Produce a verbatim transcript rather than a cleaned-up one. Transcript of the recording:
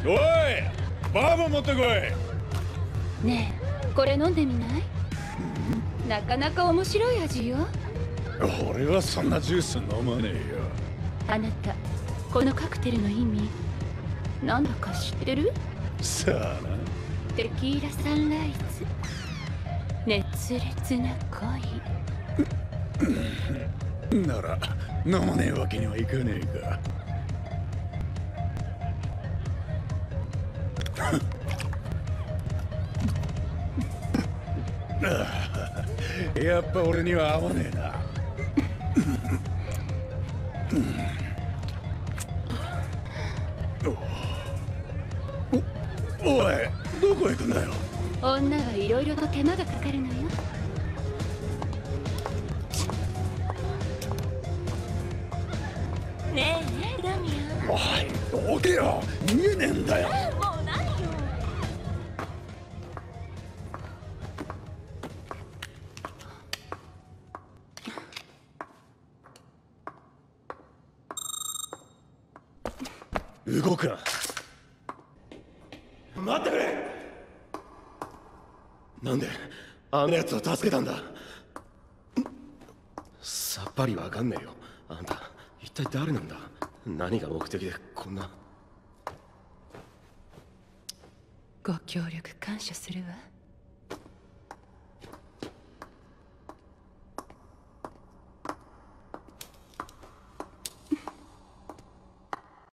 おい、バーボン持ってこい。 ねえ、これ飲んでみない？なかなか面白い味よ。 俺はそんなジュース飲まねえよ。 あなた、このカクテルの意味なんだか知ってる？ さあな。 テキーラサンライズ、熱烈な恋。 なら飲まねえわけにはいかねえか。やっぱ俺には合わねえな。お、おい、どこ行くんだよ。 女はいろいろと手間がかかるのよ。ねえ、ダミアン。 おい、どけよ。見えねえんだよ。 もう何よ。 動くな。待ってくれ。なんであのやつを助けたんだ。さっぱりわかんねえよ。あんた一体誰なんだ。何が目的でこんな。 ご協力感謝するわ。